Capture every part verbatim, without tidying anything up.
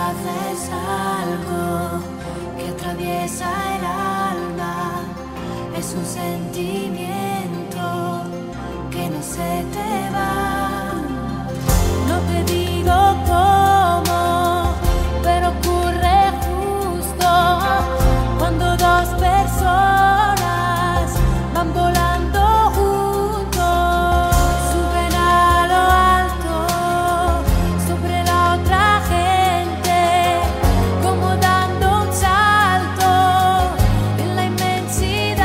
amistad es algo que atraviesa el alma, es un sentimiento que no se te va. No te digo cómo, pero ocurre justo cuando dos personas van volando juntos, suben a lo alto sobre la otra gente, como dando un salto en la inmensidad.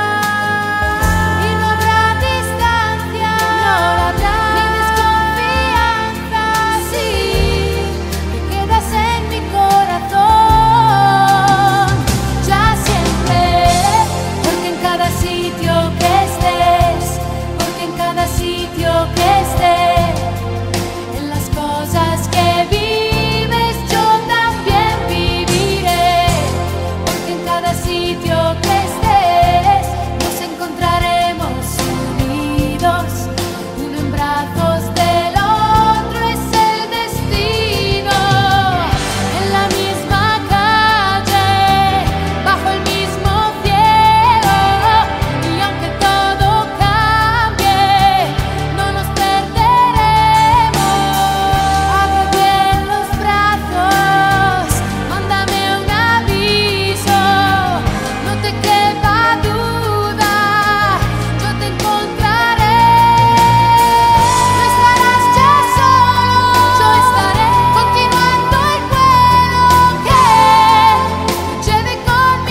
Y no habrá distancia, no habrá ni desconfianza, sí, te quedas en mi corazón, ya siempre, porque en cada sitio que estés, porque en cada sitio que estés, en las cosas que vives yo también viviré, porque en cada sitio que estés nos encontraremos unidos, uno en brazos del otro es el destino, en la misma calle, bajo el mismo cielo, y aunque todo cambie, no nos perderemos. Abre bien los brazos, mándame un aviso, no te quepa duda, yo te encontraré. No estarás ya solo, yo estaré continuando el vuelo que te lleve con mi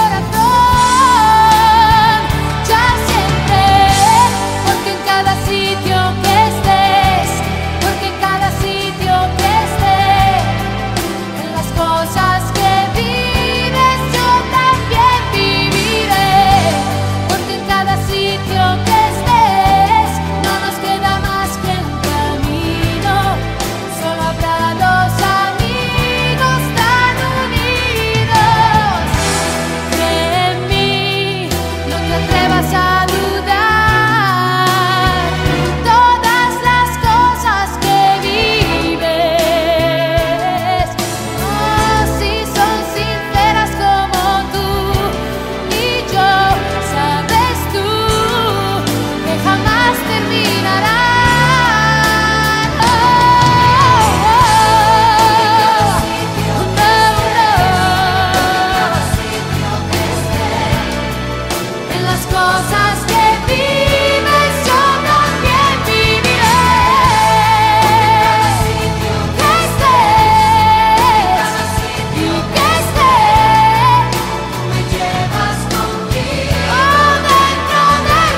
corazón, ya siempre, porque en cada sitio que estés, porque en cada sitio que estés, en las cosas que vives yo también viviré, porque en cada sitio que estés no nos queda más que un camino, solo habrá dos amigos tan unidos. Cree en mí, no te atrevas a dudar, todas las cosas que vives, oh, si son sinceras como tú y yo, sabes tú que jamás terminarán. Oh, oh, oh, no, no. En las cosas que vives yo también viviré, que estés y que estés, me llevas contigo dentro del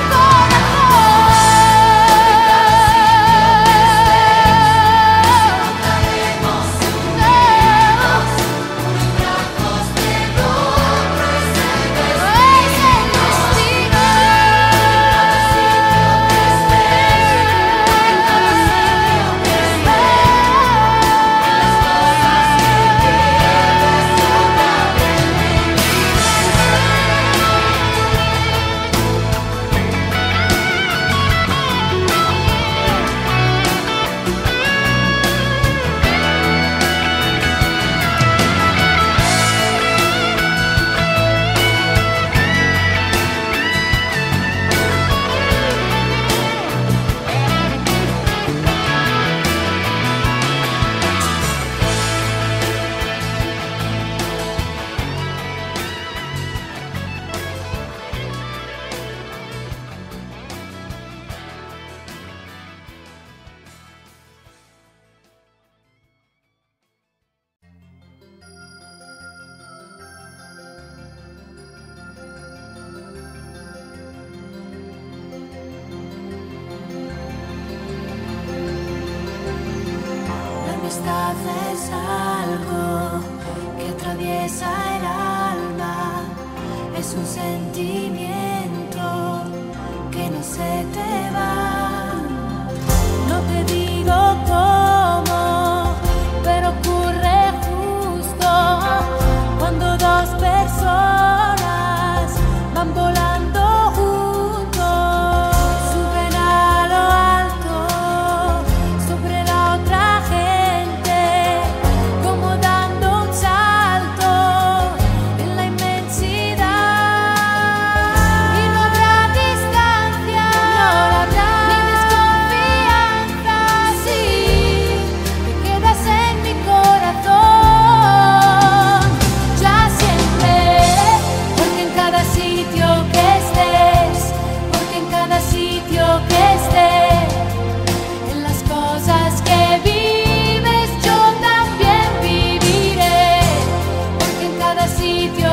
La amistad es algo que atraviesa el alma, es un sentimiento que no se te va. No te digo cómo, pero ocurre justo cuando dos personas van volando juntos, suben a lo alto sobre la otra gente, como dan sitio